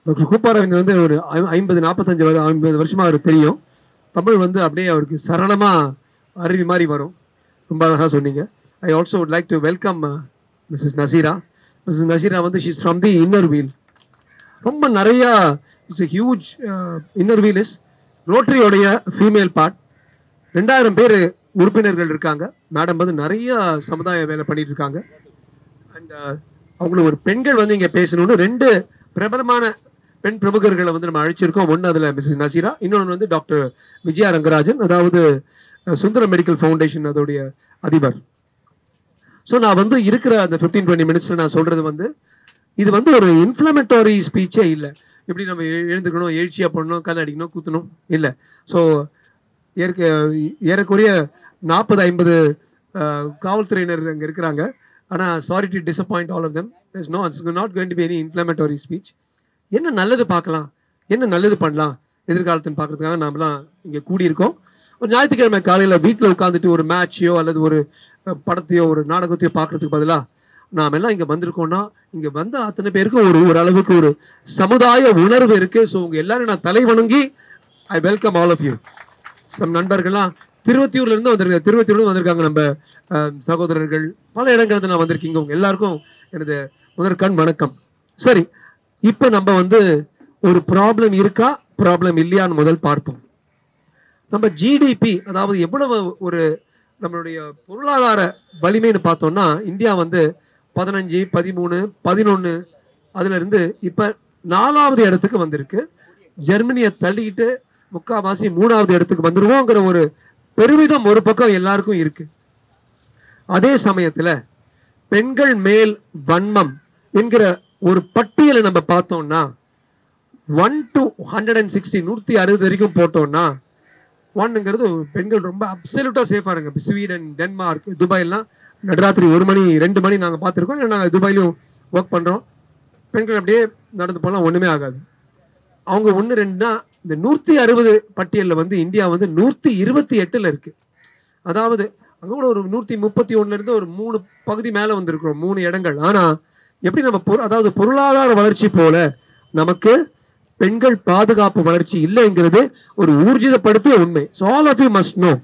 Doctor கூப்பாரவிந்தர் வந்து ஒரு 50 வருஷமா அவருக்கு தெரியும். தமிழ் வந்து அப்படியே அவருக்கு சரளமா அருவி மாதிரி வரும். ரொம்ப அழகாக சொன்னீங்க. I also would like to welcome Mrs Nazira. Mrs Nazira வந்து she's from the inner wheel. ரொம்ப நிறையா it's a huge inner wheel is ரோட்டரியோடைய ஃபீமேல் பார்ட். 2000 பேர் உறுப்பினர்கள் இருக்காங்க. மேடம் வந்து நிறைய சமுதாய வேலை பண்ணிட்டு இருக்காங்க. அண்ட் அவங்களுக்கு ஒரு பெண்கள் வந்து இங்கே பேசணும்னு 2 பிரபலமான பெண் பிரமுகர்களை வந்து நம்ம அழைச்சிருக்கோம். ஒன்று அதில் மிஸ்ஸஸ் நசீரா, இன்னொன்று வந்து டாக்டர் விஜயா ரங்கராஜன், அதாவது சுந்தரம் மெடிக்கல் ஃபவுண்டேஷன் அதோடைய அதிபர். ஸோ நான் வந்து இருக்கிற அந்த 15-20 மினிட்ஸில் நான் சொல்கிறது வந்து இது வந்து ஒரு இன்ஃப்ளமேட்டரி ஸ்பீச்சே இல்லை. எப்படி நம்ம எழுந்துக்கணும், எழுச்சியாக பண்ணணும், கதை அடிக்கணும், கூத்தணும் இல்லை. ஸோ ஏறக்குறைய 40-50 காவல்துறையினர் அங்கே இருக்கிறாங்க. ஆனால் sorry to disappoint all of them. It's not going to be any inflammatory speech. என்ன நல்லது பார்க்கலாம், என்ன நல்லது பண்ணலாம் எதிர்காலத்துன்னு பார்க்கறதுக்காக நாமெல்லாம் இங்கே கூடியிருக்கோம். ஒரு ஞாயிற்றுக்கிழமை காலையில் வீட்டில் உட்காந்துட்டு ஒரு மேட்சையோ அல்லது ஒரு படத்தையோ ஒரு நாடகத்தையோ பார்க்கறதுக்கு பதிலாக நாம் எல்லாம் இங்கே வந்திருக்கோம்னா இங்கே வந்த அத்தனை பேருக்கும் ஒரு அளவுக்கு ஒரு சமுதாய உணர்வு இருக்குது. ஸோ உங்கள் எல்லாரும் நான் தலை வணங்கி I welcome all of you. Some நண்பர்கள்லாம் திருவத்தியூர்லேருந்து வந்திருக்காங்க. நம்ம சகோதரர்கள் பல இடங்கள்ல நான் வந்திருக்கீங்க. உங்க எல்லாருக்கும் எனது முதற்கண் வணக்கம். சரி, இப்போ நம்ம வந்து ஒரு ப்ராப்ளம் இருக்கா ப்ராப்ளம் இல்லையான்னு முதல் பார்ப்போம். நம்ம ஜிடிபி, அதாவது எவ்வளவு ஒரு நம்மளுடைய பொருளாதார வலிமைன்னு பார்த்தோம்னா இந்தியா வந்து 15, 13, 11 அதுல இருந்து இப்ப 4வது இடத்துக்கு வந்திருக்கு. ஜெர்மனியை தள்ளிக்கிட்டு முக்காவாசி 3வது இடத்துக்கு வந்துருவோங்கிற ஒரு பெருமிதம் ஒரு பக்கம் எல்லாருக்கும் இருக்கு. அதே சமயத்துல பெண்கள் மேல் வன்மம் என்கிற ஒரு பட்டியலை நம்ம பார்த்தோம்னா 1 to 160 160 வரைக்கும் போட்டோம்னா 1ங்கிறது பெண்கள் ரொம்ப அப்சல்யூட்டா சேஃபா இருங்க. ஸ்வீடன், டென்மார்க், துபாய்லாம் நடுராத்திரி 1 மணி 2 மணி நாங்கள் பார்த்துருக்கோம். நாங்கள் துபாயிலும் ஒர்க் பண்ணுறோம். பெண்கள் அப்படியே நடந்து போகலாம், ஒன்றுமே ஆகாது. அவங்க 1, 2னா இந்த 160 பட்டியலில் வந்து இந்தியா வந்து 128ல் இருக்கு. அதாவது அங்கே கூட ஒரு 131லேருந்து ஒரு 3 பகுதி மேலே வந்திருக்கிறோம், 3 இடங்கள். ஆனால் எப்படி நம்ம அதாவது பொருளாதார வளர்ச்சி போல நமக்கு பெண்கள் பாதுகாப்பு வளர்ச்சி இல்லைங்கிறது ஒரு ஊர்ஜிதப்படுத்திய உண்மை. So all of you must know.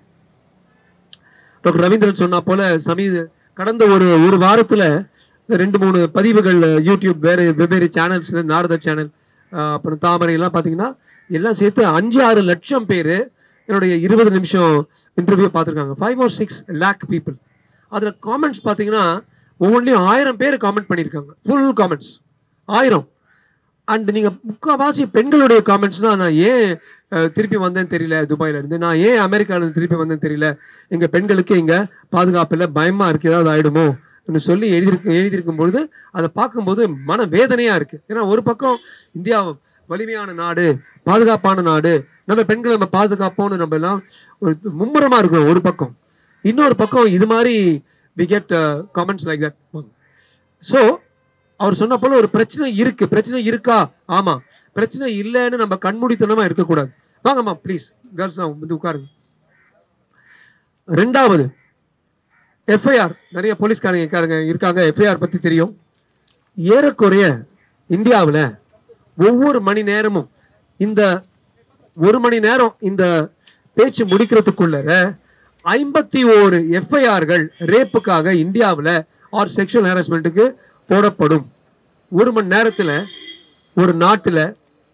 Doctor Ravindran சொன்னா போல கடந்த ஒரு வாரத்துல 2-3 பதிவுகள் யூடியூப் வெவ்வேறு சேனல்ஸ்ல, நாரதர் சேனல், அப்புறம் தாமரை எல்லாம் பாத்தீங்கன்னா எல்லாம் சேர்த்து 5-6 லட்சம் பேர் என்னுடைய 20 நிமிஷம் இன்டர்வியூ பார்த்துருக்காங்க. 5 or 6 lakh people. அதுல காமெண்ட்ஸ் பாத்தீங்கன்னா ஒவ்வொன்றையும் 1000 பேர் காமெண்ட் பண்ணியிருக்காங்க. Full comments 1000. அண்ட் நீங்க முக்கால்வாசி பெண்களுடைய காமெண்ட்ஸ்னா, நான் ஏன் திருப்பி வந்தேன்னு தெரியல துபாயில இருந்து, நான் ஏன் அமெரிக்கால இருந்து திருப்பி வந்தேன்னு தெரியல, எங்க பெண்களுக்கு இங்க பாதுகாப்பு இல்லை, பயமா இருக்கு, ஏதாவது ஆயிடுமோ சொல்லி எழுதியிருக்கும் பொழுது அதை பார்க்கும்போது மன வேதனையா இருக்கு. ஏன்னா ஒரு பக்கம் இந்தியா வலிமையான நாடு, பாதுகாப்பான நாடு, நம்ம பெண்களை நம்ம பாதுகாப்போம்னு நம்ம எல்லாம் ஒரு மும்முரமா இருக்கிறோம் ஒரு பக்கம். இன்னொரு பக்கம் இது மாதிரி we get comments like that. So அவர் சொன்ன போல ஒரு பிரச்சனை இருக்கு. பிரச்சனை இருக்கா? ஆமா. பிரச்சனை இல்லைன்னு நம்ம கண்மூடித்தனமா இருக்கக்கூடாது. வாங்கம்மா ப்ளீஸ், கேர்ள்ஸ் வந்து உட்காருங்க. 2வது எஃப்ஐஆர். நிறைய போலீஸ்காரங்க இருக்காங்க, எஃப்ஐஆர் பத்தி தெரியும். ஏறக்குறைய இந்தியாவில் ஒவ்வொரு மணி நேரமும் இந்த 1 மணி நேரம் இந்த பேச்சு முடிக்கிறதுக்குள்ள 51 எஃப்ஐஆர்கள் ரேப்புக்காக இந்தியாவில் ஆர் செக்ஷுவல் ஹராஸ்மெண்ட்டுக்கு போடப்படும். 1 மணி நேரத்தில் ஒரு நாட்டில்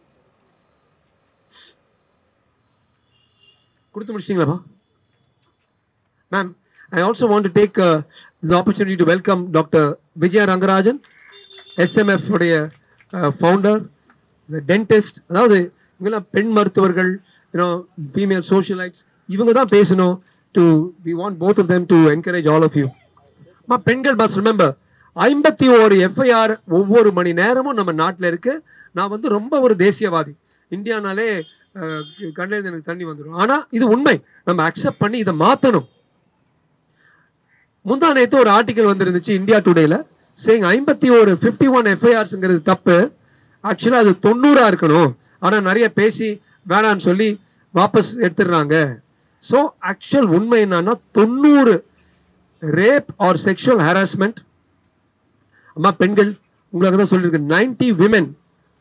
கொடுத்து முடிச்சிங்களா ma'am? I also want to take this opportunity to welcome Dr. Vijaya Rangarajan, SMF உடைய founder, the dentist. அதாவது இவங்கெல்லாம் பெண் மருத்துவர்கள், female socialites, இவங்க தான் பேசணும். We want both of them to encourage all of you. பெண்கள் must remember 51 எஃப்ஐஆர் ஒவ்வொரு மணி நேரமும் நம்ம நாட்டில் இருக்கு. நான் வந்து ரொம்ப ஒரு தேசியவாதி, இந்தியானாலே கண்ணில் எனக்கு தண்ணி வந்துடும். ஆனா இது உண்மை, நம்ம அக்செப்ட் பண்ணி இதை மாத்தணும். முந்தா நேத்து ஒரு ஆர்டிகல் வந்துருந்துச்சு இந்தியா டுடேல, சேயிங் 51 எஃப்ஐஆர்ஸ்ங்கிறது தப்பு, ஆக்சுவலா அது 90 இருக்கணும். ஆனா நிறைய பேசி வேணான்னு சொல்லி வாபஸ் எடுத்துடுறாங்க. ஸோ ஆக்சுவல் உண்மை என்னன்னா 90 ரேப் ஆர் செக்ஷுவல் ஹராஸ்மெண்ட். அம்மா பெண்கள் உங்களுக்கு தான் சொல்லியிருக்கு, 90 women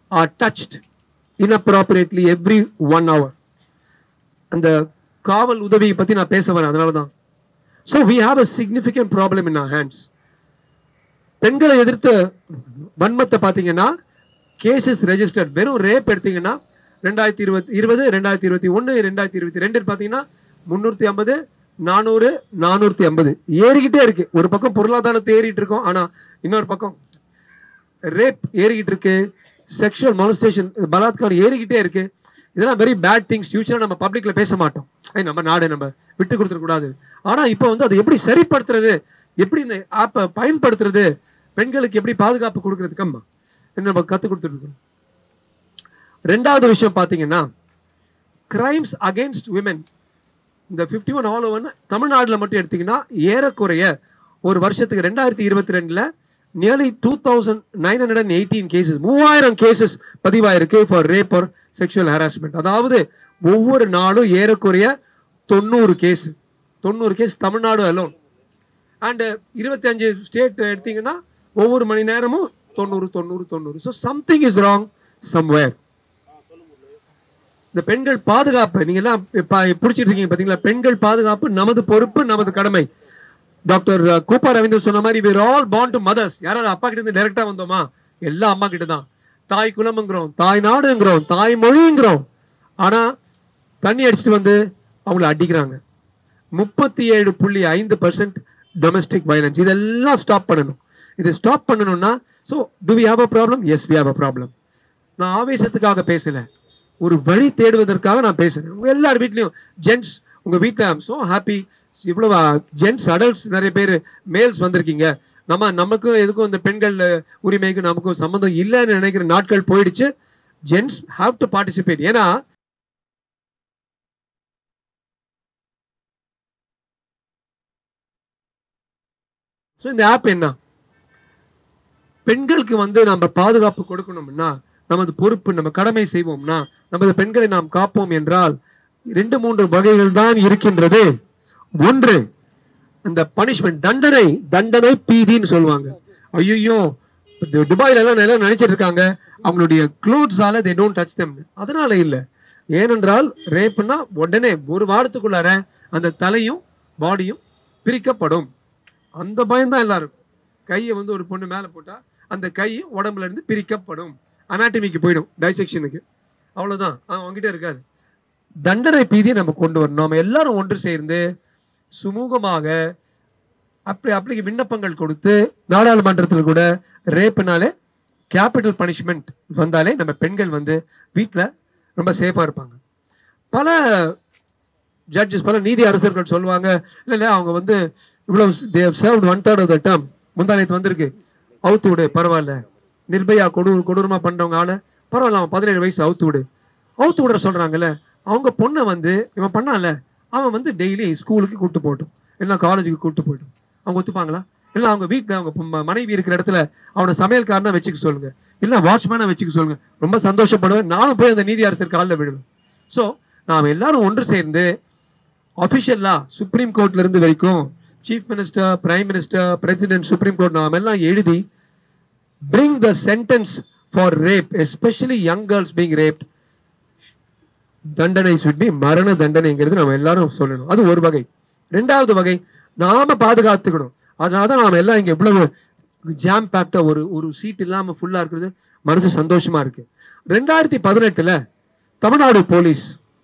are touched inappropriately every 1 hour. அந்த காவல் உதவியை பத்தி நான் பேச வரேன், அதனால தான். So we have a significant problem in our hands. பெண்களை எதிர்த்த வன்மத்தை பார்த்தீங்கன்னா கேசஸ் ரெஜிஸ்டர்ட், வெறும் ரேப் எடுத்தீங்கன்னா 2020, 2021, 2022 பார்த்தீங்கன்னா 350, 400, 450 ஏறிக்கிட்டே இருக்கு. ஒரு பக்கம் பொருளாதாரத்தை ஏறிட்டு இருக்கோம், ஆனா இன்னொரு பக்கம் ரேப் ஏறிக்கிட்டு இருக்கு, செக்ஷுவல் மாலஸ்டேஷன் பலாத்காரம் ஏறிக்கிட்டே இருக்கு. இதெல்லாம் வெரி பேட் திங்ஸ். ஃபியூச்சர் நம்ம பப்ளிக்ல பேச மாட்டோம், நம்ம நாடு நம்ம விட்டு கொடுத்துட கூடாது. ஆனா இப்போ வந்து அதை எப்படி சரிப்படுத்துறது, எப்படி இந்த ஆப்பை பயன்படுத்துறது, பெண்களுக்கு எப்படி பாதுகாப்பு கொடுக்கறதுக்கு நம்ம கற்றுக் கொடுத்துட்டு இருக்கோம். ரெண்டாவது விஷயம் பார்த்தீங்கன்னா கிரைம்ஸ் அகெயின்ஸ்ட் விமென். இந்த 51 ஆல் ஓவர் தமிழ்நாட்டில் மட்டும் எடுத்தீங்கன்னா ஏறக்குறைய ஒரு வருஷத்துக்கு 2022 நியர்லி 2918 கேசஸ், 3000 கேசஸ் பதிவாயிருக்கு for rape or sexual harassment. அதாவது ஒவ்வொரு நாளும் ஏறக்குறைய 90 கேஸ் தமிழ்நாடு அலோன். அண்ட் 25 ஸ்டேட் எடுத்தீங்கன்னா ஒவ்வொரு மணி நேரமும் 90. So something is wrong somewhere. இந்த பெண்கள் பாதுகாப்பு நீங்க எல்லாம் பிடிச்சிட்டு இருக்கீங்க பாத்தீங்களா? பெண்கள் பாதுகாப்பு நமது பொறுப்பு, நமது கடமை. டாக்டர் கூப்பா ரவீந்திரன் சொன்ன மாதிரி we are all born to mothers. யாராவது அப்பா கிட்ட இருந்து டைரக்டா வந்தோமா? எல்லா அம்மா கிட்ட தான். தாய் குலம்ங்கிறோம், தாய் நாடுங்கிறோம், தாய் மொழிங்கிறோம். ஆனா தண்ணி அடிச்சுட்டு வந்து அவங்களை அடிக்கிறாங்க. 37.5% டொமஸ்டிக் வயலன்ஸ். இதெல்லாம் ஸ்டாப் பண்ணணும். இதை ஸ்டாப் பண்ணணும்னா so do we have a problem? Yes, we have a problem. நான் ஆவேசத்துக்காக பேசல, ஒரு வழி தேடுவதற்காக நான் பேசுறேன். உங்க எல்லார் வீட்லயும் ஜென்ட்ஸ், உங்க வீட்டில் ஐம் ஸோ ஹாப்பி, இவ்வளவு ஜென்ட்ஸ் அடல்ட்ஸ் நிறைய பேர் மேல்ஸ் வந்திருக்கீங்க. நமக்கும் எதுக்கும் இந்த பெண்கள் உரிமைக்கு நமக்கும் சம்மந்தம் இல்லைன்னு நினைக்கிற நாட்கள் போயிடுச்சு. Gents have to participate. ஏன்னா இந்த ஆப் என்ன, பெண்களுக்கு வந்து நம்ம பாதுகாப்பு கொடுக்கணும்னா நமது பொறுப்பு, நம்ம கடமை செய்வோம்னா நமது பெண்களை நாம் காப்போம் என்றால் 2-3 வகைகள் தான் இருக்கின்றது. ஒன்று, அந்த பனிஷ்மெண்ட், தண்டனை பீதின்னு சொல்லுவாங்க. ஐயோ துபாயில எல்லாம் நினைச்சிட்டு இருக்காங்க அவங்களுடைய க்ளோத்ஸால they don't touch them. அதனால இல்லை, ஏனென்றால் ரேப்னா உடனே ஒரு வாரத்துக்குள்ளார அந்த தலையும் பாடியும் பிரிக்கப்படும். அந்த பயம்தான் எல்லாருக்கும். கையை வந்து ஒரு பொண்ணு மேலே போட்டா அந்த கை உடம்புல இருந்து பிரிக்கப்படும், அனாட்டமிக்கு போயிடும், டைசெக்ஷனுக்கு. அவ்வளவுதான், அவங்ககிட்ட இருக்காது. தண்டனை பீதியை நம்ம கொண்டு வரணும். நம்ம எல்லாரும் ஒன்று சேர்ந்து சுமூகமாக அப்படி விண்ணப்பங்கள் கொடுத்து நாடாளுமன்றத்தில் கூட ரேப்னாலே கேபிட்டல் பனிஷ்மெண்ட் வந்தாலே நம்ம பெண்கள் வந்து வீட்டில் ரொம்ப சேஃபா இருப்பாங்க. பல ஜட்ஜஸ், பல நீதி அரசர்கள் சொல்லுவாங்க, இல்லை அவங்க வந்து இவ்வளவு they have served 1/3 of the term, முந்தானத்து வந்திருக்கு, அவுத்து விடு, பரவாயில்ல. நிர்பயா கொடூரமா பண்றவங்க ஆள பரவாயில்ல, அவன் 17 வயசு அவுத்து விடுற சொல்றாங்கல்ல. அவங்க பொண்ணை வந்து இவன் பண்ணால, அவன் வந்து டெய்லி ஸ்கூலுக்கு கூப்பிட்டு போட்டும், இல்லை காலேஜுக்கு கூப்பிட்டு போய்ட்டும். அவங்க ஒத்துப்பாங்களா? இல்லை அவங்க வீட்டில் அவங்க மனைவி இருக்கிற இடத்துல அவனை சமையல்காரனா வச்சுக்க சொல்லுங்க, இல்லை வாட்ச்மேனா வச்சுக்க சொல்லுங்க, ரொம்ப சந்தோஷப்படுவேன். நானும் போய் அந்த நீதி அரசர் காலில் விடுவேன். ஸோ நாம் எல்லாரும் ஒன்று சேர்ந்து அஃபிஷியலா சுப்ரீம் கோர்ட்ல இருந்து வரைக்கும் chief minister, prime minister, president, supreme court நாம் எல்லாம் எழுதி bring the sentence for rape, especially young girls being raped, தண்டனை should be மரண தண்டனைங்கிறது நம்ம எல்லாரும் சொல்லணும். அது ஒரு வகை. ரெண்டாவது வகை, நாம பாதுகாத்துக்கணும். அதனாலதான் நாம எல்லாம் இங்க எவ்வளவு ஜாம் பேக்டா ஒரு சீட் இல்லாம ஃபுல்லா இருக்கிறது மனசு சந்தோஷமா இருக்கு. 2018 தமிழ்நாடு போலீஸ்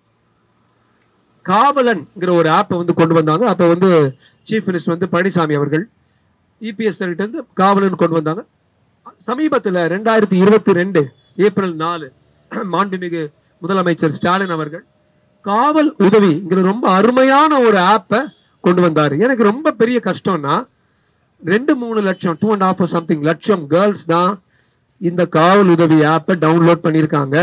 காவலன்ங்கிற ஒரு ஆப்பை வந்து கொண்டு வந்தாங்க. அப்ப வந்து சீஃப் மினிஸ்டர் வந்து பழனிசாமி அவர்கள் இபிஎஸ் கிட்ட இருந்து காவலன் கொண்டு வந்தாங்க. சமீபத்தில் 2022 ஏப்ரல் 4 மாண்புமிகு முதலமைச்சர் ஸ்டாலின் அவர்கள் காவல் உதவிங்கிற ரொம்ப அருமையான ஒரு ஆப்பை கொண்டு வந்தாரு. எனக்கு ரொம்ப பெரிய கஷ்டம்னா 2-3 லட்சம் 2.5 சம்திங் லட்சம் கேர்ள்ஸ் தான் இந்த காவல் உதவி ஆப்பை டவுன்லோட் பண்ணியிருக்காங்க.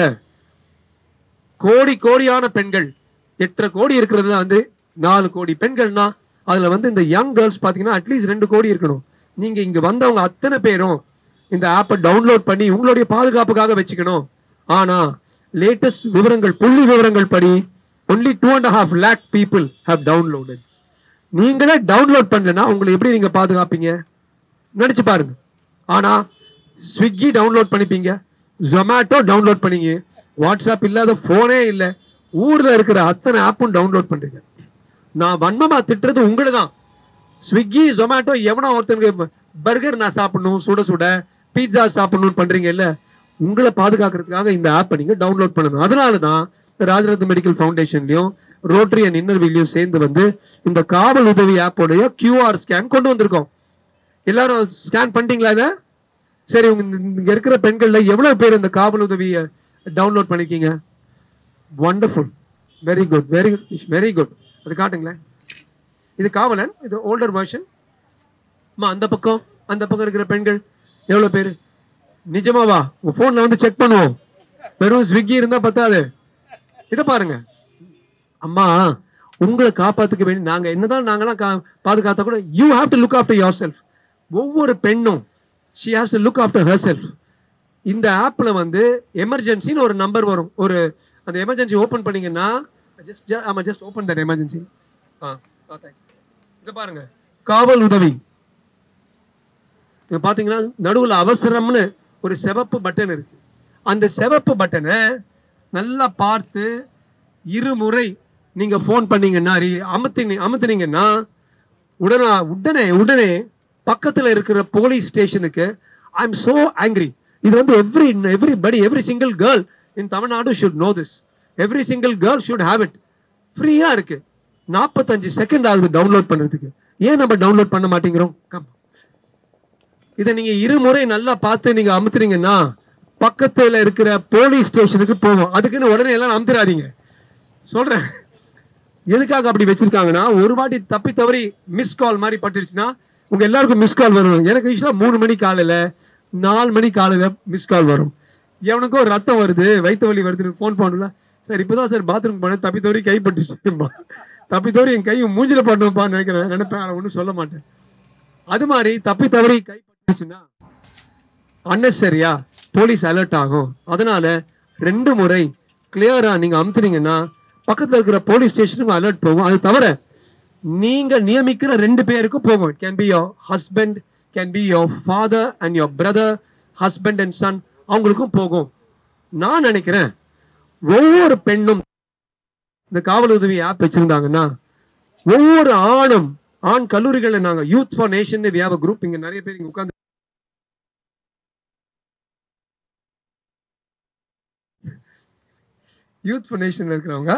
கோடியான பெண்கள், 8.5 கோடி இருக்கிறது வந்து 4 கோடி பெண்கள்னா அதுல வந்து இந்த யங் கேர்ள்ஸ் பாத்தீங்கன்னா அட்லீஸ்ட் 2 கோடி இருக்கணும். நீங்க இங்க வந்தவங்க அத்தனை பேரும் இந்த ஆப்பை டவுன்லோட் பண்ணி உங்களுடைய பாதுகாப்புக்காக வச்சுக்கணும். ஆனா லேட்டஸ்ட் விவரங்கள், புள்ளி விவரங்கள் படி only 2.5 lakh people have downloaded. நீங்களே டவுன்லோட் பண்ணலன்னா உங்களை எப்படி நீங்க பாதுகாப்பீங்க நினைச்சு பாருங்க. ஆனா ஸ்விக்கி டவுன்லோட் பண்ணிப்பீங்க, ஜொமேட்டோ டவுன்லோட் பண்ணீங்க. வாட்ஸ்அப் இல்லாத போனே இல்லை. ஊர்ல இருக்கிற அத்தனை ஆப்பும் டவுன்லோட் பண்றீங்க. நான் வன்மமா திட்டுறது உங்களை தான். ஸ்விக்கி ஜொமேட்டோ எவனோ ஒருத்தனுக்கு பர்கர் நான் சாப்பிடணும், சுட சுட பீட்சா சாப்பிடணும்னு பண்றீங்க இல்ல, உங்களை பாதுகாக்கிறதுக்காக இந்த ஆப்பை நீங்க டவுன்லோட் பண்ணணும். அதனாலதான் ராஜரத்ன மெடிக்கல் ஃபவுண்டேஷன்லயும் ரோட்டரி அண்ட் இன்னர்விலையும் சேர்ந்து வந்து இந்த காவல் உதவி ஆப்போடைய QR ஸ்கேன் கொண்டு வந்திருக்கோம். எல்லாரும் ஸ்கேன் பண்ணிட்டீங்களா இதை? சரி, இங்க இருக்கிற பெண்கள்ல எவ்வளவு பேர் இந்த காவல் உதவியை டவுன்லோட் பண்ணிருக்கீங்க? Wonderful, very good, very good, very good. அது காட்டுங்களேன். இது காவலன், இது ஓல்டர் வெர்ஷன். அந்த பக்கம் இருக்கிற பெண்கள் எவ்வளவு பேரு? நிஜமாவா? உங்க போன்ல வந்து செக் பண்ணுவோம். வெறும் ஸ்விக்கி இருந்தா பத்தாது. இதை பாருங்க. அம்மா, உங்களை காப்பாத்துக்க வேண்டி நாங்க என்னதான் நாங்களாம் பாதுகாத்தா கூட you have to look after yourself. ஒவ்வொரு பெண்ணும் she has to look after herself. இந்த ஆப்ல வந்து எமர்ஜென்சின்னு ஒரு நம்பர் வரும். ஒரு அந்த எமர்ஜென்சி ஓபன் பண்ணீங்கன்னா ஜஸ்ட் ஓபன் தட் எமர்ஜென்சி. இத பாருங்க, காவல் உதவி. இது பாத்தீங்கன்னா நடுவுல அவசரம்னு ஒரு சிவப்பு பட்டன் இருக்கு. அந்த சிவப்பு பட்டனை நல்லா பார்த்து இருமுறை நீங்க போன் பண்ணீங்கன்னா, அமுத்தினீங்கன்னா உடனே பக்கத்துல இருக்கிற போலீஸ் ஸ்டேஷனுக்கு ஐ எம் சோ ஆங்கிரி. இது வந்து every single girl in Tamil Nadu should know this. Every single girl should have it. ஃப்ரீயா இருக்கு. 45 செகண்ட் ஆகுது டவுன்லோட் பண்றதுக்கு. ஏன் நம்ம டவுன்லோட் பண்ண மாட்டேங்கிறோம்? இதை நீங்க இருமுறை நல்லா பார்த்து நீங்க அமுத்துறீங்கன்னா பக்கத்துல இருக்கிற போலீஸ் ஸ்டேஷனுக்கு போவோம். அதுக்குன்னு உடனே எல்லாம் அமுத்துறாதீங்க சொல்றேன். எதுக்காக அப்படி வச்சிருக்காங்கன்னா, ஒரு வாட்டி தப்பி தவறி மிஸ் கால் மாதிரி பட்டுருச்சுன்னா உங்க எல்லாருக்கும் மிஸ் கால் வரும். எனக்கு யூஸ்வலா 3 மணி காலையில 4 மணி காலையில மிஸ் கால் வரும். எவனுக்கோ ரத்தம் வருது, வயிற்று வலி வருதுன்னு போன் பண்ணல. சார் இப்பதான் சார் பாத்ரூம் போனேன், தப்பி தவறி கை பட்டுச்சு, தப்பி தவறி என் கை மூஞ்சில படணும்ப்பான்னு நினைப்பேன். அதை ஒன்றும் சொல்ல மாட்டேன். அது மாதிரி தப்பி தவறி கை பட்டுச்சுன்னா அன்னெசரியா போலீஸ் அலர்ட் ஆகும். அதனால 2 முறை கிளியரா நீங்க அமுத்துனீங்கன்னா பக்கத்துல இருக்கிற போலீஸ் ஸ்டேஷனுக்கு அலர்ட் போகும். அது தவிர நீங்க நியமிக்கிற 2 பேருக்கும் போகும். Can be your husband, can be your father and your brother, husband and son, அவங்களுக்கும் போகும். நான் நினைக்கிறேன் ஒவ்வொரு பெண்ணும் இந்த காவல் உதவி ஆப் வச்சிருந்தாங்கன்னா, ஒவ்வொரு ஆண் கல்லூரிகளில் நாங்க யூத் ஃபார் நேஷன் குரூப் இங்க நிறைய பேர் இங்க உட்கார்ந்து யூத் ஃபார் நேஷன்ல இருக்கிறவங்க.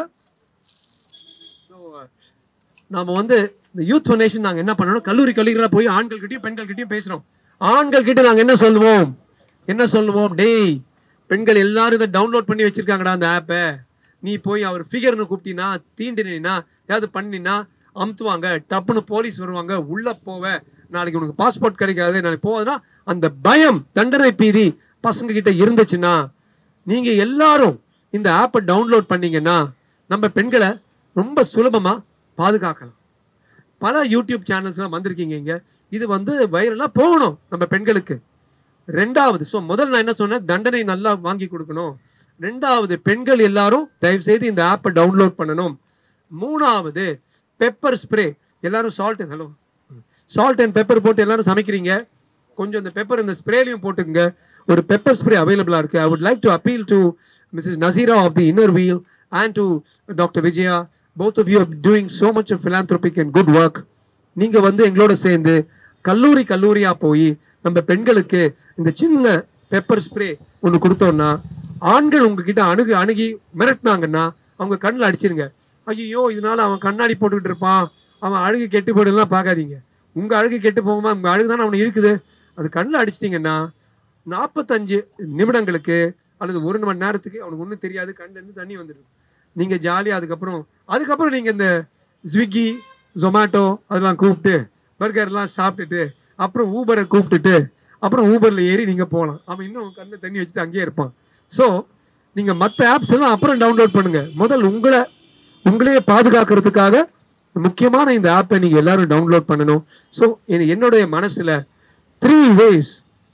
நாம வந்து இந்த யூத் ஃபார் நேஷன் நாங்க என்ன பண்ணணும், கல்லூரிகளா போய் ஆண்கள் கிட்டயும் பெண்கள் கிட்டயும் பேசுறோம். ஆண்கள் கிட்ட நாங்க என்ன சொல்லுவோம், டேய் பெண்கள் எல்லாரும் இதை டவுன்லோட் பண்ணி வச்சிருக்காங்கடா அந்த ஆப்பை. நீ போய் அவர் ஃபிகர்னு கூப்பிட்டீங்கன்னா, தீண்டினா, ஏதாவது பண்ணினா அமுத்துவாங்க, டப்புன்னு போலீஸ் வருவாங்க, உள்ள போவ, நாளைக்கு உனக்கு பாஸ்போர்ட் கிடைக்காது, நாளைக்கு போவதுன்னா அந்த பயம், தண்டனை பீதி பசங்க கிட்ட இருந்துச்சுன்னா, நீங்க எல்லாரும் இந்த ஆப்பை டவுன்லோட் பண்ணீங்கன்னா நம்ம பெண்களை ரொம்ப சுலபமா பாதுகாக்கலாம். பல யூடியூப் சேனல்ஸ் எல்லாம் வந்திருக்கீங்க இங்க. இது வந்து வைரலா போகணும் நம்ம பெண்களுக்கு. 2வது, முதல்ல நான் என்ன சொன்னேன், தண்டனை நல்லா வாங்கி கொடுக்கணும். 2வது, பெண்கள் எல்லாரும் தயவு செய்து இந்த ஆப்பை டவுன்லோட் பண்ணணும். 3வது, பெப்பர் ஸ்ப்ரே. எல்லாரும் சால்ட் அண்ட் பெப்பர் போட்டு எல்லாரும் சமைக்கிறீங்க, கொஞ்சம் இந்த பெப்பர் இந்த ஸ்ப்ரேலையும் போட்டுங்க. ஒரு பெப்பர் ஸ்ப்ரே அவைலபிளா இருக்கு. I would like to appeal to Mrs. Nazira of the Inner Wheel and to Dr. Vijaya. Both of you are doing so much of philanthropic and good work. நீங்க வந்து எங்களோட சேர்ந்து கல்லூரியா போய் நம்ம பெண்களுக்கு இந்த சின்ன பெப்பர் ஸ்ப்ரே ஒன்று கொடுத்தோம்னா, ஆண்கள் உங்ககிட்ட அணுகி மிரட்டினாங்கன்னா அவங்க கண்ணில் அடிச்சிருங்க. ஐயோ இதனால அவன் கண்ணாடி போட்டுக்கிட்டு இருப்பான், அவன் அழுகு கெட்டு போயிடலாம் பார்க்காதீங்க. உங்க அழுகு கெட்டு போகுமா, உங்க அழுகு தானே அவனை இழுக்குது. அது கண்ணில் அடிச்சிட்டிங்கன்னா 45 நிமிடங்களுக்கு அல்லது 1 மணி நேரத்துக்கு அவனுக்கு ஒன்றும் தெரியாது, கண்ணில் இருந்து தண்ணி வந்துடும். நீங்க ஜாலியாக அதுக்கப்புறம் நீங்க இந்த ஸ்விக்கி ஜொமேட்டோ அதெல்லாம் கூப்பிட்டு பர்கர்லாம் சாப்பிட்டுட்டு அப்புறம் ஊபரை கூப்பிட்டுட்டு அப்புறம் ஊபரில் ஏறி நீங்க போகலாம். அவன் இன்னும் கண்ணில் தண்ணி வச்சுட்டு அங்கேயே இருப்பான். ஸோ நீங்க மற்ற ஆப்ஸ் எல்லாம் அப்புறம் டவுன்லோட் பண்ணுங்க. முதல் உங்களையே பாதுகாக்கிறதுக்காக முக்கியமான இந்த ஆப்பை நீங்க எல்லாரும் டவுன்லோட் பண்ணணும். ஸோ என்னுடைய மனசுல 3 ways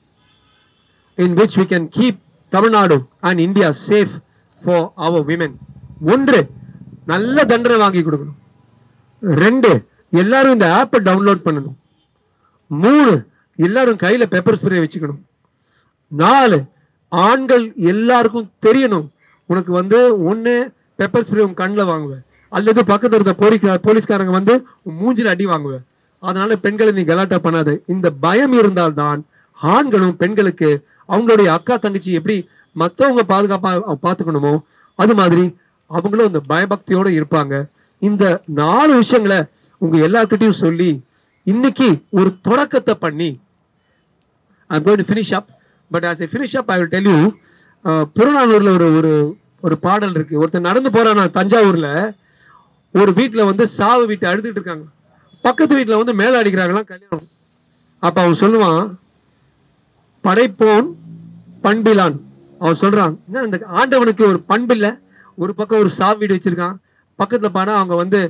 in which we can keep Tamil Nadu and India safe for our women. 1, நல்ல தண்டனை வாங்கி கொடுக்கணும். 2, எல்லாரும் இந்த ஆப்பை டவுன்லோட் பண்ணணும். 3, எல்லாரும் கையில பெப்பர் ஸ்ப்ரே வச்சுக்கணும். 4, ஆண்கள் எல்லாருக்கும் தெரியணும். உனக்கு வந்து ஒன்று பெப்பர் ஸ்ப்ரே உன் கண்ணில் வாங்குவேன், அல்லது பக்கத்தில் இருந்த போலீஸ்காரங்க வந்து மூஞ்சில் அடி வாங்குவேன். அதனால பெண்களை நீ கலாட்டா பண்ணாது. இந்த பயம் இருந்தால்தான் ஆண்களும் பெண்களுக்கு அவங்களுடைய அக்கா தங்கச்சி எப்படி மற்றவங்க பாதுகாப்பா பார்த்துக்கணுமோ அது மாதிரி அவங்களும் இந்த பயபக்தியோடு இருப்பாங்க. இந்த 4 விஷயங்களை உங்க எல்லார்கிட்டையும் சொல்லி இன்னைக்கு ஒரு தொடக்கத்தை பண்ணி I'm going to finish up. But as I finish up, I will tell you, புறநானூர்ல ஒரு பாடல் இருக்கு. ஒருத்தர் நடந்து போறானா தஞ்சாவூர்ல, ஒரு வீட்டுல வந்து சாவு வீட்டை அழுதுட்டு இருக்காங்க, பக்கத்து வீட்டுல வந்து மேல அடிக்கிறாங்களாம் கல்யாணம். அப்ப அவன் சொல்லுவான், படைப்போன் பண்பிலான். அவன் சொல்றான், இந்த ஆண்டவனுக்கு ஒரு பண்பில்லை, ஒரு பக்கம் ஒரு சாவு வீடு வச்சிருக்கான், பக்கத்துல பானா அவங்க வந்து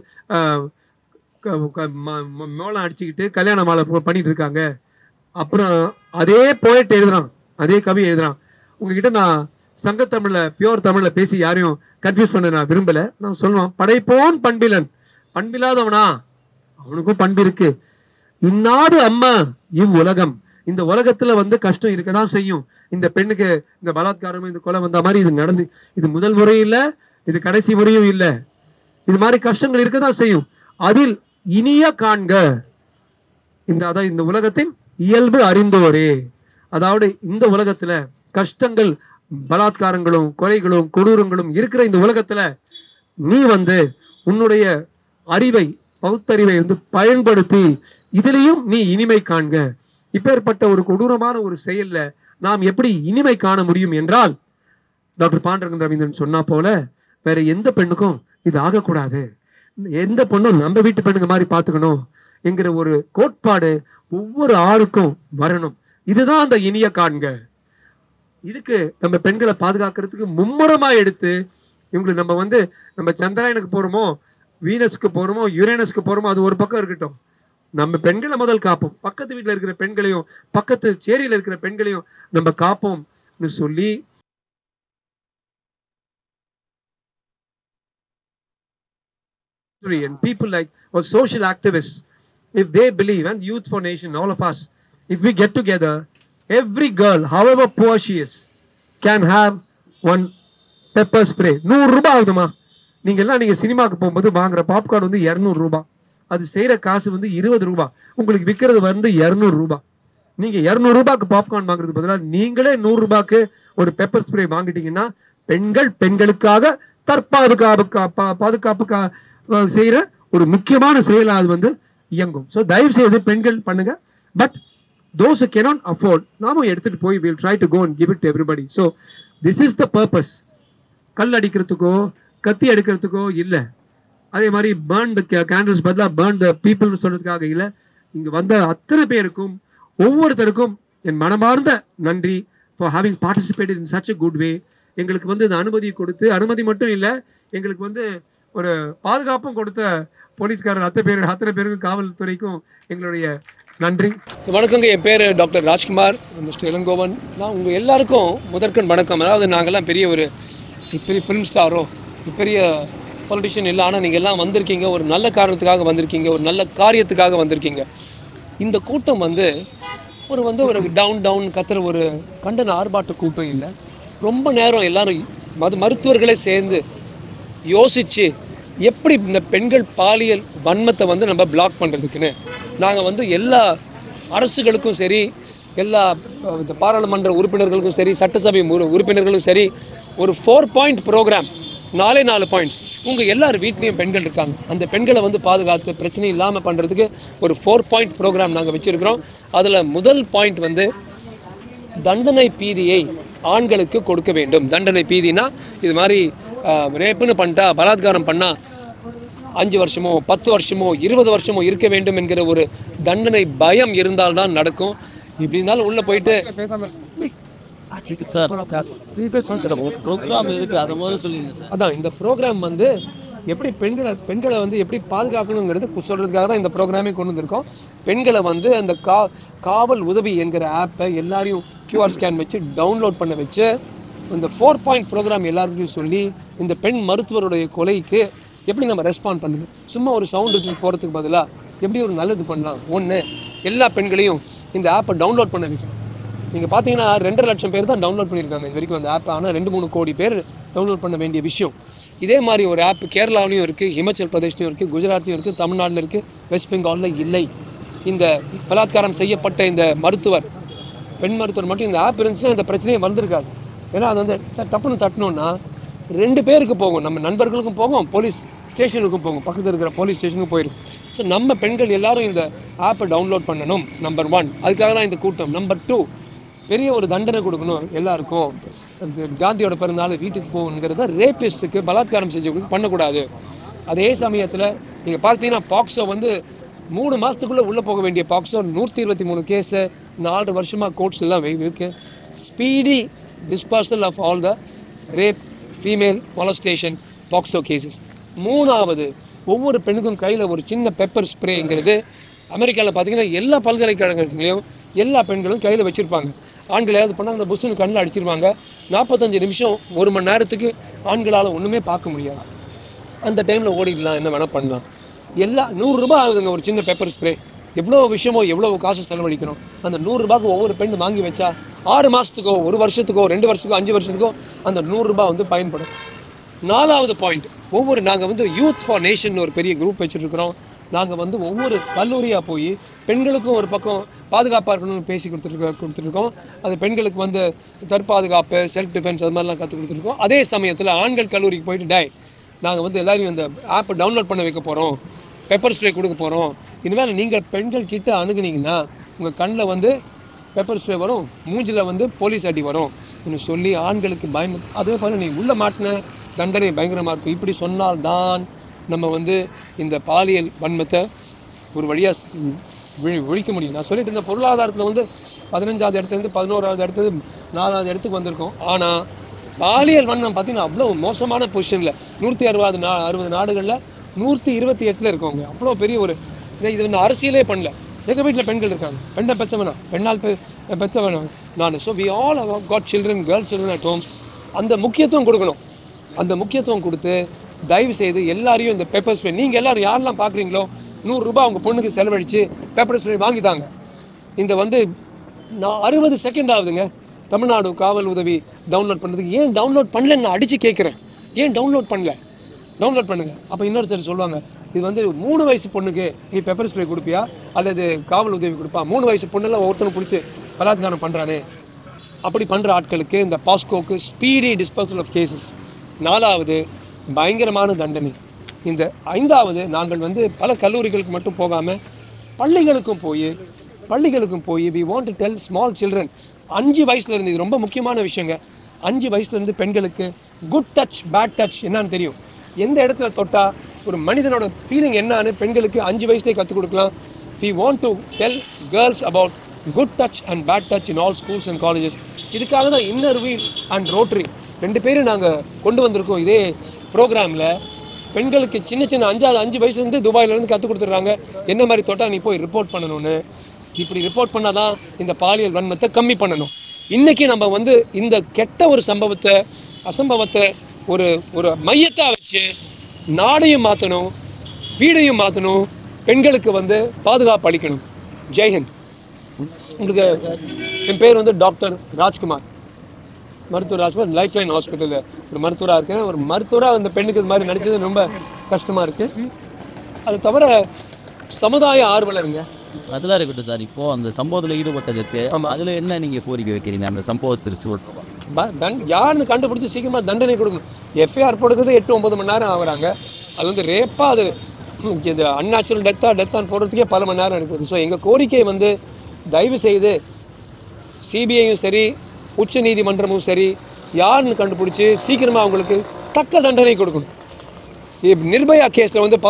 மேளம் அடிச்சுக்கிட்டு கல்யாண மாலை பண்ணிட்டு இருக்காங்க. அப்புறம் அதே போயிட்டு எழுதுறான், அதே கவி எழுதுறான். உங்ககிட்ட நான் சங்கத்தமிழ்ல பியோர் தமிழ்ல பேசி யாரையும் கன்ஃபியூஸ் பண்ண நான் விரும்பல. நான் சொல்லுவான், படைப்போன் பண்பிலன். பண்பில்லாதவனா? அவனுக்கும் பண்பு இருக்கு. இன்னாது அம்மா இவ்வுலகம். இந்த உலகத்துல வந்து கஷ்டம் இருக்கதான் செய்யும். இந்த பெண்ணுக்கு இந்த பலாத்காரம் இந்த கொலை வந்த மாதிரி இது நடந்து, இது முதல் முறையும் இல்லை, இது கடைசி முறையும் இல்லை. இது மாதிரி கஷ்டங்கள் இருக்கதான் செய்யும். அதில் இனிய காண்க இந்த உலகத்தின் இயல்பு அறிந்தோரே. அதாவது இந்த உலகத்துல கஷ்டங்கள், பலாத்காரங்களும் கொலைகளும் கொடூரங்களும் இருக்கிற இந்த உலகத்துல நீ வந்து உன்னுடைய அறிவை, பகுத்தறிவை வந்து பயன்படுத்தி இதுலயும் நீ இனிமை காண்க. இப்பேற்பட்ட ஒரு கொடூரமான ஒரு செயல்ல நாம் எப்படி இனிமை காண முடியும் என்றால், டாக்டர் பாண்டரங்கன் ரவீந்திரன் சொன்னா போல வேற எந்த பெண்ணுக்கும் இது ஆகக்கூடாது, எந்த பொண்ணும் நம்ம வீட்டு பெண்ணுங்க மாதிரி பார்த்துக்கணும் என்கிற ஒரு கோட்பாடு ஒவ்வொரு ஆளுக்கும் வரணும். இதுதான் அந்த இனிய காண்க. இதுக்கு நம்ம பெண்களை பாதுகாக்கிறதுக்கு மும்முரமா எடுத்து இவங்களுக்கு நம்ம வந்து நம்ம சந்திராயனுக்கு போறோமோ, வீனஸ்க்கு போறோமோ, யுரேனஸ்க்கு போறோமோ, அது ஒரு பக்கம் இருக்கட்டும். நம்ம பெண்களை முதல் காப்போம், பக்கத்து வீட்டுல இருக்கிற பெண்களையும் பக்கத்து சேரியில இருக்கிற பெண்களையும் நம்ம காப்போம்னு சொல்லி and people like or social activists, if they believe, and Youth for Nation, all of us, if we get together, every girl, however poor she is, can have one pepper spray. 100 ரூபாய் ஆகுதுமா. நீங்க சினிமாக்கு போகும்போது வாங்குற popcorn வந்து 200 ரூபாய், அது செய்யற காசு வந்து 20 ரூபாய், உங்களுக்கு விற்கிறது வந்து 200 ரூபாய். நீங்க 200 ரூபாய்க்கு பாப்கார்ன் வாங்குறது பதிலாக நீங்களே 100 ரூபாய்க்கு ஒரு பெப்பர் ஸ்ப்ரே வாங்கிட்டீங்கன்னா பெண்களுக்காக பாதுகாப்புக்காக செய்யற ஒரு முக்கியமான செயல் அது வந்து இயங்கும். ஸோ தயவு செய்து பெண்கள் பண்ணுங்க. But those who cannot afford, நாம எடுத்துட்டு போய் we'll try to go and give it to everybody. So this is the purpose. கல் அடிக்கிறதுக்கோ கத்தி அடிக்கிறதுக்கோ இல்லை. அதே மாதிரி burn the candles பதிலாக burn the people சொல்றதுக்காக இல்லை. இங்க வந்த அத்தனை பேருக்கும் ஒவ்வொருத்தருக்கும் என் மனமார்ந்த நன்றி for having participated in such a good way. எங்களுக்கு வந்து இந்த அனுமதி கொடுத்து, அனுமதி மட்டும் இல்லை, எங்களுக்கு வந்து ஒரு பாதுகாப்பும் கொடுத்த போலீஸ்காரர் அத்தனை பேருக்கும் காவல்துறைக்கும் எங்களுடைய நன்றி. வணக்கங்க. என் பேர் டாக்டர் ராஜ்குமார், மிஸ்டர் இளங்கோவன். நான் உங்கள் எல்லாருக்கும் முதற்கண் வணக்கம். அதாவது நாங்கள்லாம் பெரிய ஃபிலிம் ஸ்டாரோ பெரிய பொலிட்டிஷியன் இல்லை, ஆனால் நீங்கள் எல்லாம் வந்திருக்கீங்க, ஒரு நல்ல காரணத்துக்காக வந்திருக்கீங்க, ஒரு நல்ல காரியத்துக்காக வந்திருக்கீங்க. இந்த கூட்டம் வந்து ஒரு டவுன் கத்துற ஒரு கண்டன ஆர்ப்பாட்ட கூட்டம் இல்லை. ரொம்ப நேரம் எல்லாரும் மருத்துவர்களே சேர்ந்து யோசித்து எப்படி இந்த பெண்கள் பாலியல் வன்மத்தை வந்து நம்ம பிளாக் பண்ணுறதுக்குன்னு நாங்கள் வந்து எல்லா அரசுகளுக்கும் சரி, எல்லா இந்த பாராளுமன்ற உறுப்பினர்களுக்கும் சரி, சட்டசபை உறுப்பினர்களுக்கும் சரி, ஒரு 4 பாயிண்ட் ப்ரோக்ராம், 4 பாயிண்ட்ஸ். உங்கள் எல்லார் வீட்லேயும் பெண்கள் இருக்காங்க, அந்த பெண்களை வந்து பாதுகாத்து பிரச்சனை இல்லாமல் பண்ணுறதுக்கு ஒரு 4 பாயிண்ட் ப்ரோக்ராம் நாங்கள் வச்சுருக்கிறோம். அதில் முதல் பாயிண்ட் வந்து தண்டனை பீதியை ஆண்களுக்கு கொடுக்க வேண்டும். தண்டனை பீதினா இது மாதிரி ரேப்புன்னு பண்ணிட்டா, பலாத்காரம் பண்ணால் 5 வருஷமோ 10 வருஷமோ 20 வருஷமோ இருக்க வேண்டும் என்கிற ஒரு தண்டனை பயம் இருந்தால்தான் நடக்கும். இப்படி இருந்தாலும் உள்ளே போயிட்டு அதான் இந்த ப்ரோக்ராம் வந்து எப்படி பெண்களை வந்து எப்படி பாதுகாக்கணுங்கிறது சொல்கிறதுக்காக தான் இந்த ப்ரோக்ராமே கொண்டு வந்திருக்கோம். பெண்களை வந்து அந்த காவல் உதவி என்கிற ஆப்பை எல்லாரையும் QR ஸ்கேன் வச்சு டவுன்லோட் பண்ண வச்சு இந்த 4 பாயிண்ட் ப்ரோக்ராம் எல்லாருக்கும் சொல்லி இந்த பெண் மருத்துவருடைய கொலைக்கு எப்படி நம்ம ரெஸ்பாண்ட் பண்ணுது, சும்மா ஒரு சவுண்ட் வச்சு போகிறதுக்கு பதிலாக எப்படி ஒரு நல்லது பண்ணலாம். ஒன்று, எல்லா பெண்களையும் இந்த ஆப்பை டவுன்லோட் பண்ண வைக்கணும். நீங்கள் பார்த்தீங்கன்னா 2.5 லட்சம் பேர் தான் டவுன்லோட் பண்ணியிருக்காங்க இது வரைக்கும் அந்த ஆப். ஆனால் 2-3 கோடி பேர் டவுன்லோட் பண்ண வேண்டிய விஷயம். இதே மாதிரி ஒரு ஆப் கேரளாவிலையும் இருக்குது, ஹிமாச்சல் பிரதேஷ்லையும் இருக்குது, குஜராத்லையும் இருக்குது, தமிழ்நாட்டில் இருக்குது, வெஸ்ட் பெங்காலில் இல்லை. இந்த பலாத்காரம் செய்யப்பட்ட இந்த மருத்துவர், பெண் மருத்துவர் மட்டும் இந்த ஆப் இருந்துச்சுன்னா இந்த பிரச்சனையே வந்திருக்காது. ஏன்னா அது வந்து டப்புன்னு தட்டணுன்னா 2 பேருக்கு போகும், நம்ம நண்பர்களுக்கும் போகும், போலீஸ் ஸ்டேஷனுக்கும் போகும், பக்கத்தில் இருக்கிற போலீஸ் ஸ்டேஷனுக்கும் போயிடும். ஸோ நம்ம பெண்கள் எல்லாரும் இந்த ஆப்பை டவுன்லோட் பண்ணணும். நம்பர் 1, அதுக்காக தான் இந்த கூட்டம். நம்பர் 2, பெரிய ஒரு தண்டனை கொடுக்கணும் எல்லாருக்கும். காந்தியோட பிறந்தநாள் வீட்டுக்கு போகணுங்கிறத ரேபிஸ்ட்டுக்கு, பலாத்காரம் செஞ்சவங்களுக்கு பண்ணக்கூடாது. அதே சமயத்தில் நீங்கள் பார்த்தீங்கன்னா பாக்ஸோ வந்து 3 மாதத்துக்குள்ளே உள்ளே போக வேண்டிய பாக்ஸோ 123 கேஸு 4 வருஷமாக கோர்ட்ஸ் எல்லாம் இருக்குது. Speedy dispersal of all the rape, female molestation, POCSO cases. 3வது, ஒவ்வொரு பெண்ணுக்கும் கையில் ஒரு சின்ன பெப்பர் ஸ்ப்ரேங்கிறது அமெரிக்காவில் பார்த்தீங்கன்னா எல்லா பல்கலைக்கழகங்களையும் எல்லா பெண்களும் கையில் வச்சுருப்பாங்க. ஆண்கள் ஏதாவது பண்ணால் அந்த புஷ்ஷுன்னு கண்ணில் அடிச்சிருவாங்க. 45 நிமிஷம் 1 மணி நேரத்துக்கு ஆண்களால் ஒன்றுமே பார்க்க முடியாது. அந்த டைமில் ஓடிடலாம், என்ன வேணால் பண்ணலாம். எல்லாம் 100 ரூபாய் ஆகுதுங்க ஒரு சின்ன பெப்பர் ஸ்ப்ரே. எவ்வளோ விஷயமோ எவ்வளோ காசு செலவழிக்கணும். அந்த 100 ரூபாய்க்கு ஒவ்வொரு பெண் வாங்கி வச்சா 6 மாதத்துக்கோ 1 வருஷத்துக்கோ 2 வருஷத்துக்கோ 5 வருஷத்துக்கோ அந்த 100 ரூபாய் வந்து பயன்படும். 4வது பாயிண்ட், நாங்கள் வந்து யூத் ஃபார் நேஷன் ஒரு பெரிய குரூப் வச்சுருக்கிறோம். நாங்கள் வந்து ஒவ்வொரு கல்லூரியாக போய் பெண்களுக்கும் ஒரு பக்கம் பாதுகாப்பாக இருக்கணும்னு பேசி கொடுத்துருக்கோம். அது பெண்களுக்கு வந்து தற்பாதுகாப்பு, செல்ஃப் டிஃபென்ஸ் அது மாதிரிலாம் கற்றுக் கொடுத்துருக்கோம். அதே சமயத்தில் ஆண்கள் கல்லூரிக்கு போயிட்டு நாங்கள் வந்து எல்லோரும் இந்த ஆப்பை டவுன்லோட் பண்ண வைக்க போகிறோம், பெப்பர் ஸ்ப்ரே கொடுக்க போகிறோம். இனிமேல் நீங்கள் பெண்கள் கிட்ட அணுகுனீங்கன்னா உங்கள் கண்ணில் வந்து பெப்பர் ஸ்ப்ரே வரும், மூஞ்சில் வந்து போலீஸ் அடி வரும் இன்னும் சொல்லி ஆண்களுக்கு பயம். அதே போல் நீ உள்ளே மாட்டின தண்டனை பயங்கரமாக இருக்கும். இப்படி சொன்னால் தான் நம்ம வந்து இந்த பாலியல் வன்மத்தை ஒரு வழியாக ஒழிக்க முடியும். நான் சொல்லிட்டு இருந்த பொருளாதாரத்தில் வந்து 15வது இடத்துலேருந்து 11வது இடத்துக்கு 4வது இடத்துக்கு வந்திருக்கோம். ஆனால் பாலியல் வன்மம் பார்த்திங்கன்னா அவ்வளோ மோசமான பொசிஷனில் 160 நாடுகளில் 128 இருக்கவங்க. அவ்வளோ பெரிய ஒரு இது வந்து அரசியலே பண்ணல. எங்கள் வீட்டில் பெண்கள் இருக்காங்க, பெண்ணை பெற்றவனா, பெண்ணால் பெற்றவனா நான். So we all have got children, girl children at home. அந்த முக்கியத்துவம் கொடுக்கணும். அந்த முக்கியத்துவம் கொடுத்து தயவு செய்து எல்லாரையும் இந்த பெப்பர் ஸ்ப்ரே, நீங்கள் எல்லோரும் யாரெல்லாம் பார்க்குறீங்களோ 100 ரூபாய் அவங்க பொண்ணுக்கு செலவழித்து பெப்பர் ஸ்ப்ரே வாங்கித்தாங்க. இந்த வந்து 60 செகண்ட் ஆகுதுங்க தமிழ்நாடு காவல் உதவி டவுன்லோட் பண்ணுறதுக்கு. ஏன் டவுன்லோட் பண்ணலன்னு நான் அடித்து கேட்குறேன். ஏன் டவுன்லோட் பண்ணல? டவுன்லோட் பண்ணுங்கள். அப்போ இன்னொருத்தர் சொல்லுவாங்க, இது வந்து 3 வயசு பொண்ணுக்கு நீ பெப்பர் ஸ்ப்ரே கொடுப்பியா அல்லது காவல் உதவி கொடுப்பா? 3 வயசு பொண்ணெல்லாம் ஒருத்தனை பிடிச்சி பலாத்காரம் பண்ணுறானே. அப்படி பண்ணுற ஆட்களுக்கு இந்த பாஸ்கோக்கு ஸ்பீடி டிஸ்போசல் ஆஃப் கேசஸ். 4வது பயங்கரமான தண்டனை. இந்த 5வது, நாங்கள் வந்து பல கல்லூரிகளுக்கு மட்டும் போகாமல் பள்ளிகளுக்கும் போய் we want to tell small children 5 வயசுலேருந்து, இது ரொம்ப முக்கியமான விஷயங்க. 5 வயசுலேருந்து பெண்களுக்கு குட் டச் பேட் டச் என்னன்னு தெரியும். எந்த இடத்துல தொட்டால் ஒரு மனிதனோட ஃபீலிங் என்னன்னு பெண்களுக்கு 5 வயசுலேயே கற்றுக் கொடுக்கலாம். We want to tell girls about good touch and bad touch in all schools and colleges. இதுக்காக தான் இன்னர் வீல் அண்ட் ரோட்டரி 2 பேரும் நாங்கள் கொண்டு வந்திருக்கோம். இதே ப்ரோக்ராமில் பெண்களுக்கு சின்ன 5 வயசுலேருந்து துபாயிலேருந்து கற்றுக் கொடுத்துட்றாங்க. என்ன மாதிரி தொட்டால் நீ போய் ரிப்போர்ட் பண்ணணும்னு. இப்படி ரிப்போர்ட் பண்ணால் தான் இந்த பாலியல் வன்மத்தை கம்மி பண்ணணும். இன்றைக்கி நம்ம வந்து இந்த கெட்ட ஒரு அசம்பவத்தை ஒரு மையத்தாக வச்சு நாடையும் மாற்றணும், வீடையும் மாற்றணும், பெண்களுக்கு வந்து பாதுகாப்பு அளிக்கணும். ஜெய்ஹிந்த். உங்களுக்கு என் பேர் வந்து டாக்டர் ராஜ்குமார், மருத்துவர் ராஜ்குமார். லைஃப் லைன் ஹாஸ்பிட்டலில் ஒரு மருத்துவராக இருக்கேன். ஒரு மருத்துவராக அந்த பெண்ணுக்கு இது மாதிரி நடித்தது ரொம்ப கஷ்டமாக இருக்குது. அது தவிர சமுதாய ஆர்வலருங்க. அதெல்லாம் இருக்கட்டும் சார். இப்போது அந்த சம்பவத்தில் ஈடுபட்டதுக்கு அதில் என்ன நீங்கள் கோரிக்கை வைக்கிறீங்க? அந்த சம்பவத்திற்கு சொல்கிறோம், யாருன்னு கண்டுபிடிச்சி சீக்கிரமாக தண்டனை கொடுக்கணும். எஃப்ஐஆர் போடுறது 8-9 மணி நேரம் ஆகுறாங்க. அது வந்து ரேப்பாக அது இந்த அன்நேச்சுரல் டெத்தான் போடுறதுக்கே பல மணி நேரம் இருக்குது. ஸோ எங்கள் கோரிக்கை வந்து தயவு செய்து சிபிஐயும் சரி உச்ச நீதிமன்றமும் சரி யாருன்னு கண்டுபிடிச்சி சீக்கிரமாக அவங்களுக்கு தக்க தண்டனை கொடுக்கணும். நிர்பயா கேஸில் வந்து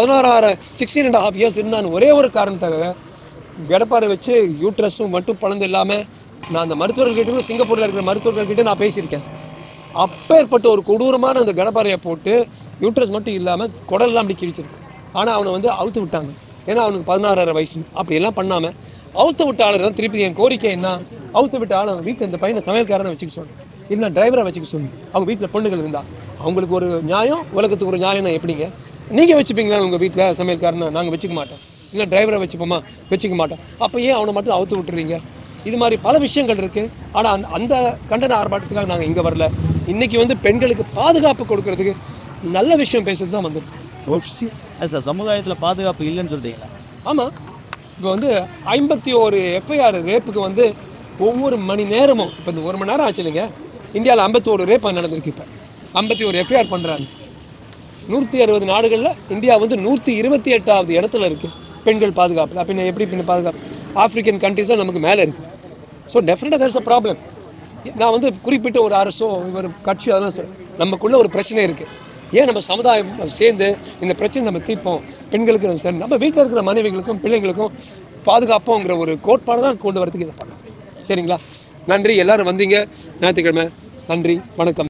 16.5 இயர்ஸ் இருந்தான்னு ஒரே ஒரு காரணத்தாக கடப்பாரை வச்சு யூட்ரஸும் மட்டும் பழந்து இல்லாமல் நான் அந்த மருத்துவர்கள்கிட்ட சிங்கப்பூரில் இருக்கிற மருத்துவர்கள்கிட்ட நான் பேசியிருக்கேன். அப்பேற்பட்ட ஒரு கொடூரமான அந்த கடப்பாறையை போட்டு யூட்ரஸ் மட்டும் இல்லாமல் குடல்லாம் அப்படி கிழிச்சிருக்கு. ஆனால் அவனை வந்து அவுத்து விட்டாங்க. ஏன்னா அவனுக்கு 16.5 வயசு. அப்படியெல்லாம் பண்ணாமல் அவுத்து விட்ட ஆளர் தான் திருப்பி என் கோரிக்கை என்ன, அவுத்து விட்ட ஆள் அவங்க வீட்டில் இந்த பையனை சமையல்காரனை வச்சுக்க சொல்லணும், இல்லை டிரைவராக வச்சுக்க சொல்லணும். அவங்க வீட்டில் பொண்ணுகள் இருந்தால் அவங்களுக்கு ஒரு நியாயம், உலகத்துக்கு ஒரு நியாயம்னா எப்படிங்க? நீங்கள் வச்சுப்பீங்களா உங்கள் வீட்டில் சமையல்காரனை? நாங்கள் வச்சுக்க மாட்டோம். இல்லை டிரைவரை வச்சுக்க மாட்டோம். அப்போ ஏன் அவனை மட்டும் அவுத்து விட்டுறீங்க? இது மாதிரி பல விஷயங்கள் இருக்குது. ஆனால் அந்த கண்டன ஆர்ப்பாட்டத்துக்காக நாங்கள் இங்கே வரல. இன்றைக்கி வந்து பெண்களுக்கு பாதுகாப்பு கொடுக்கறதுக்கு நல்ல விஷயம் பேசுறது தான் வந்து. சார் சமுதாயத்தில் பாதுகாப்பு இல்லைன்னு சொல்கிறீங்களா? ஆமாம், இப்போ வந்து 51 எஃப்ஐஆர் ரேப்புக்கு வந்து ஒவ்வொரு மணி நேரமும், இப்போ இந்த 1 மணி நேரம் ஆச்சு இல்லைங்க, இந்தியாவில் 51 ரேப் நடந்திருக்கு. இப்போ 51 எஃப்ஐஆர் பண்ணுறாங்க. 160 நாடுகளில் இந்தியா வந்து 128வது இடத்துல இருக்குது பெண்கள் பாதுகாப்பு. அப்படின்னா எப்படி பின்ன பாதுகாப்பு? ஆஃப்ரிக்கன் கண்ட்ரிஸில் நமக்கு மேலே இருக்குது. ஸோ டெஃபினட்டாக தேர்ஸ் அ ப்ராப்ளம். நான் வந்து குறிப்பிட்ட ஒரு அரசோ ஒரு கட்சியோ அதெல்லாம் சொல்ல, நமக்குள்ளே ஒரு பிரச்சனை இருக்குது. ஏன் நம்ம சமுதாயம் சேர்ந்து இந்த பிரச்சனை நம்ம தீர்ப்போம், பெண்களுக்கு சரி, நம்ம வீட்டில் இருக்கிற மனைவிகளுக்கும் பிள்ளைங்களுக்கும் பாதுகாப்போங்கிற ஒரு கோட்பாடு தான் கொண்டு வரதுக்கு இதை பண்ணலாம். சரிங்களா? நன்றி, எல்லோரும் வந்தீங்க ஞாயிற்றுக்கிழமை. நன்றி, வணக்கம்.